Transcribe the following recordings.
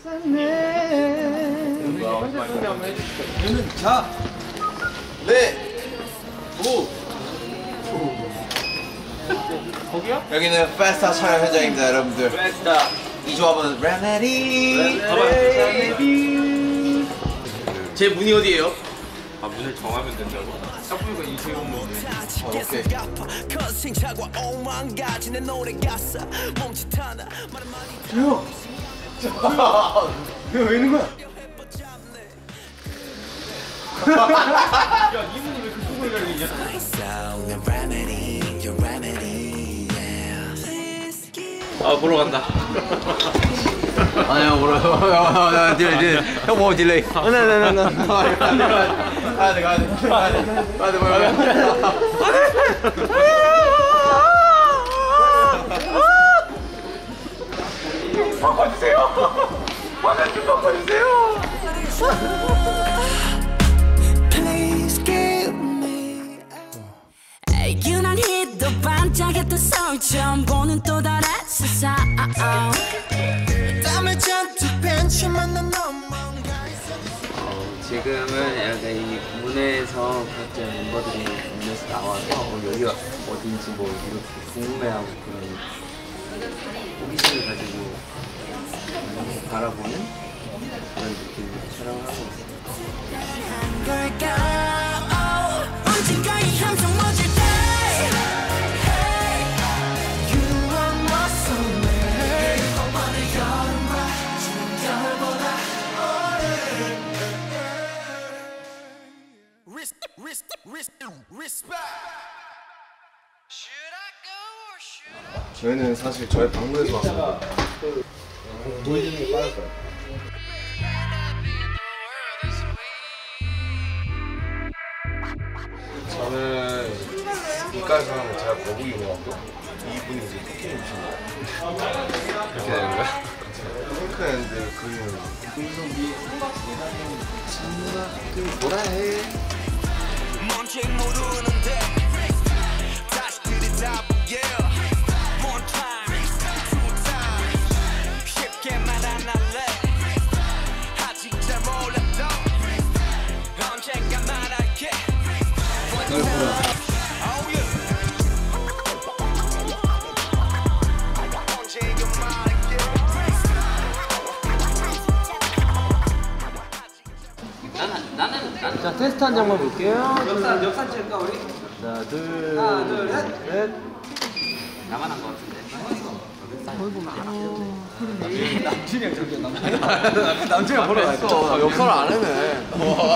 저는 자, 네, 오. 거기요? 여기는 페스타 촬영 현장입니다, 여러분들. 페스타. 이 조합은 레메디. 제 문이 어디예요? 아, 문을 정하면 된다고? 딱 보니까 이세훈 문. 오케이. 형! 왜 있는 거야? 야, 이 문이 왜 그쪽으로 열리냐? 아, 보러 간다. 아니야, 뭐라. 딜레이. 형 뭐 딜레이. 나. 가야 돼. 바꿔주세요! 화면 좀 바꿔주세요! 유난 히도 반짝였던 서울 처음 보는 또 다른 세상 땀을 잔뜩 벤치 만난 지금은 약간 이 문에서 각자 멤버들이 문에서 나와서 여기가 어딘지 뭐 이렇게 궁금해하고 그런 호기심을 가지고 바라보는 그런 느낌으로 촬영을 하고 걸까 언젠가 이 함성 멎을 때 You are my soulmate 너만의 여름과 지는 겨울보다 저희는 사실 저희 방문에서 왔어요. 보이는 게 빠를 거예요. 저는 이까지 사람은 제가 거북이 먹었고 이분이 이제 토끼 오신 거예요. 그렇게 되는 거야? 핑크앤드 그림은 뭐라 해? 뭔지 모르는데 다시 들이다보게 One time, two time 쉽게 말 안 할래 아직 잘 몰라도 언젠가 말할게 자 테스트 한 장만 볼게요. 역산 칠까 우리? 하나 둘 셋. 나만 한 거 같은데. 남친이랑 저기 남친이랑 보러 가야죠. 역할을 안 해네.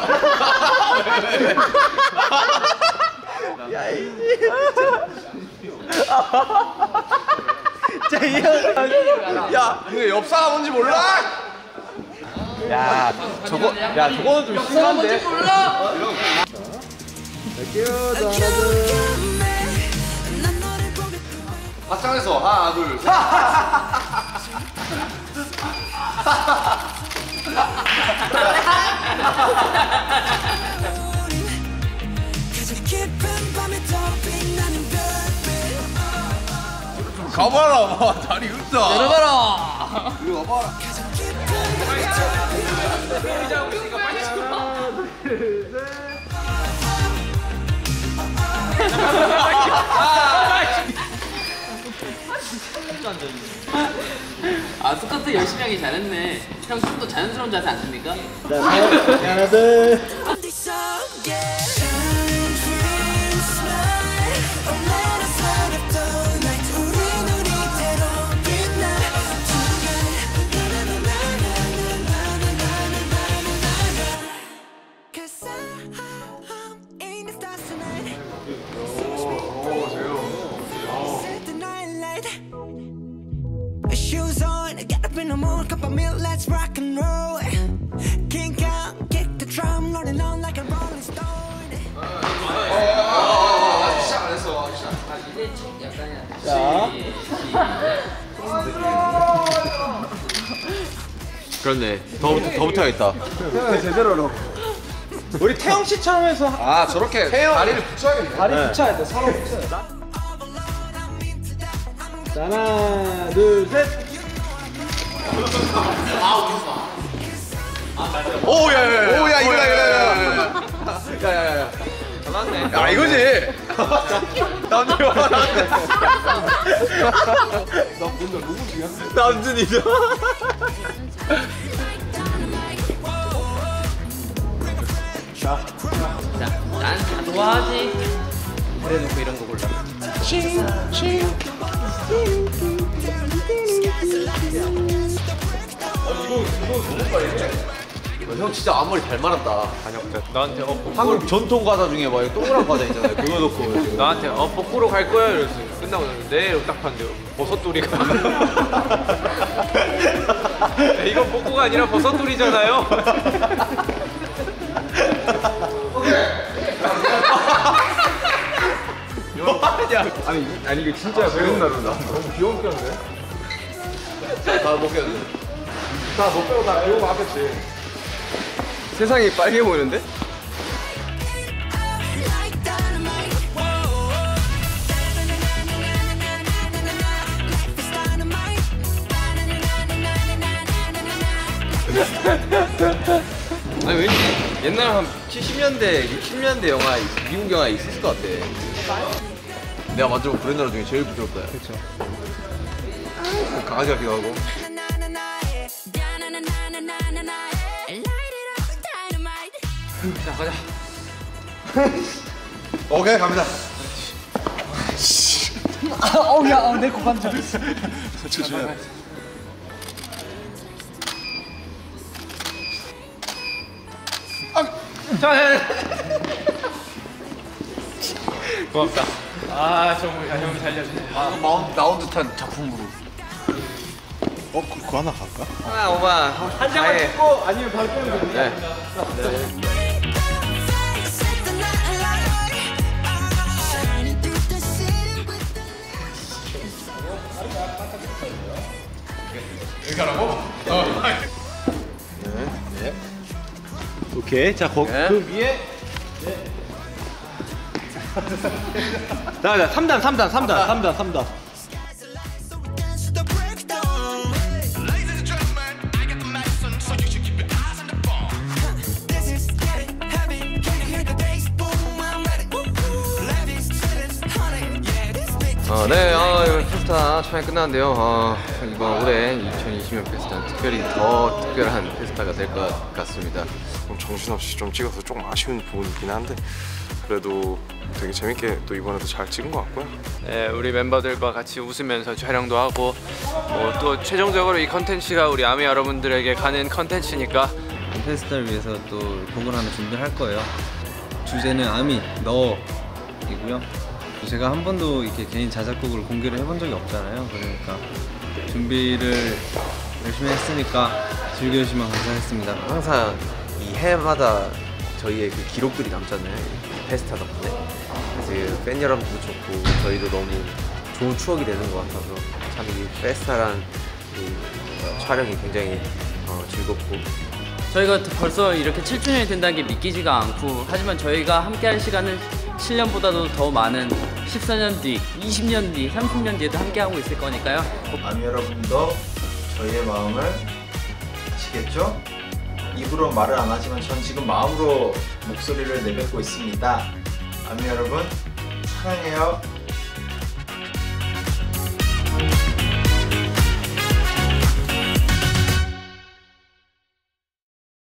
야 이게 진짜 이 형. 야, 이거 엽사가 뭔지 몰라? 야 저거는 좀 심한데. 확장해서 하나, 둘, 셋. 가봐라, 다리 웃다. 내려가라. 이리 와봐라. 아, 스쿼트 열심히 하기 잘했네. 형 좀 더 자연스러운 자세 안 씁니까? 하나 둘. Shoes on, get up in the morning, cup of milk, let's rock and roll. King Kong, kick the drum, rolling on like a rolling stone. 시작 안 했어, 시작. 자. 그렇네. 더 붙어야겠다. 태영이 제대로로. 우리 태영 씨처럼 해서 아, 저렇게 다리를 붙여야겠네. 다리 붙여야 돼. 서로 붙여야 돼. 자, 하나, 둘, 셋. 오야야야. 오야 이거야. 야야야. 잘났네. 야 이거지. 남준이 남준이죠. 자, 난 다 좋아하지. 그래놓고 이런 거 골라. 형 진짜 앞머리 잘 말았다. 나한테 한국 전통 과자 중에 막 동그란 과자 있잖아요. 그거 넣고. 나한테 뽀꾸로 갈 거야 이랬어. 끝나고 네 이러고 딱 봤는데 버섯돌이가. 이건 뽀꾸가 아니라 버섯돌이잖아요. 아니 이게 진짜 배운 날이다. 너무 귀여운 편인데? 다 먹겠는데. 다너 빼고 다 배우고 하겠지. 세상이 빨개 보이는데? like dynamite. Life is dynamite. 아니 왠지 옛날 한 70년대, 60년대 영화, 미국 영화 있었을 것 같아. 내가 만져본 브랜드 중에 제일 부드럽다. 그렇죠. 강아지 같기도 하고. 자 가자. 오케이 갑니다. 내코 반짝. 고맙다. 아 정말 형이 살려주네. 나온 듯한 작품으로. 그거 하나 갈까? 아 오빠 한 장만 찍고 아니면 바로 빼면 돼. 네. 오케이. 자, 그 위에. 자, 3단. 네, 이번 페스타 촬영 끝났는데요. 이번 올해 2020년 페스타는 특별히 더 특별한 페스타가 될 것 같습니다. 정신없이 좀 찍어서 조금 아쉬운 부분이긴 한데 그래도 되게 재밌게 또 이번에도 잘 찍은 것 같고요. 네, 우리 멤버들과 같이 웃으면서 촬영도 하고 또 최종적으로 이 컨텐츠가 우리 아미 여러분들에게 가는 컨텐츠니까 페스타를 위해서 또 곡을 하나 준비할 거예요. 주제는 아미 너이고요. 제가 한 번도 이렇게 개인 자작곡을 공개를 해본 적이 없잖아요. 그러니까 준비를 열심히 했으니까 즐겨주시면 감사하겠습니다. 항상 이 해마다 저희의 그 기록들이 남잖아요. 페스타 덕분에. 그래서 팬 여러분도 좋고 저희도 너무 좋은 추억이 되는 것 같아서 참 이 페스타란 이 촬영이 굉장히 즐겁고 저희가 벌써 이렇게 7주년이 된다는 게 믿기지가 않고, 하지만 저희가 함께할 시간은 7년보다도 더 많은 14년 뒤, 20년 뒤, 30년 뒤에도 함께하고 있을 거니까요. 아미 여러분도 저희의 마음을 아시겠죠? 입으로 말을 안 하지만 전 지금 마음으로 목소리를 내뱉고 있습니다. 아미 여러분 사랑해요.